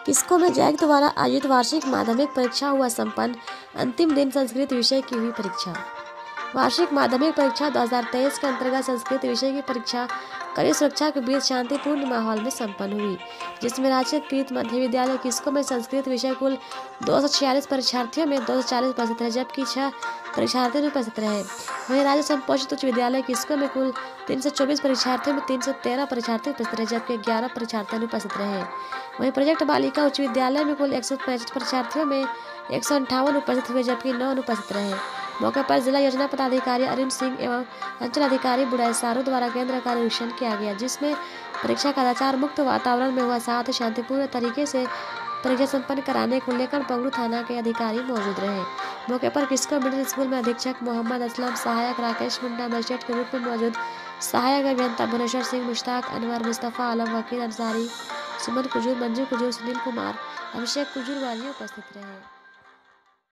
किस्को में जैक द्वारा आयोजित वार्षिक माध्यमिक परीक्षा हुआ संपन्न। अंतिम दिन संस्कृत विषय की हुई परीक्षा। वार्षिक माध्यमिक परीक्षा 2023 के अंतर्गत संस्कृत विषय की परीक्षा कड़ी सुरक्षा के बीच शांतिपूर्ण माहौल में संपन्न हुई, जिसमें राजकीयकृत मध्य विद्यालय किस्को में संस्कृत विषय कुल 246 परीक्षार्थियों में 240 उपस्थित रहे, जबकि 6 परीक्षार्थी उपस्थित रहे। वहीं राज्य संपोषित उच्च विद्यालय किस्को में कुल 324 परीक्षार्थियों में 313 परीक्षार्थी उपस्थित रहे, जबकि 11 परीक्षार्थी उपस्थित रहे। वहीं प्रोजेक्ट बालिका उच्च विद्यालय में कुल 165 परीक्षार्थियों में 158 उपस्थित हुए, जबकि 9 अनुपस्थित रहे। मौके पर जिला योजना पदाधिकारी अरुण सिंह एवं अंचल अधिकारी बुढ़ाई सारू द्वारा केंद्र का निरीक्षण किया गया, जिसमें परीक्षा का कदाचार मुक्त वातावरण में हुआ, साथ ही शांतिपूर्ण तरीके से परीक्षा संपन्न कराने को लेकर बंगरू थाना के अधिकारी मौजूद रहे। मौके पर किस्को मिडिल स्कूल में अधीक्षक मोहम्मद असलम, सहायक राकेश मुंडा, मजिस्ट्रेट के रूप में मौजूद सहायक अभियंता भुवनेश्वर सिंह, मुश्ताक अनवर, मुस्तफ़ा आलम, वकील अंसारी, सुमन कुजूर, मंजू कुजूर, सुनील कुमार, अभिषेक कुजूर वाली उपस्थित रहे।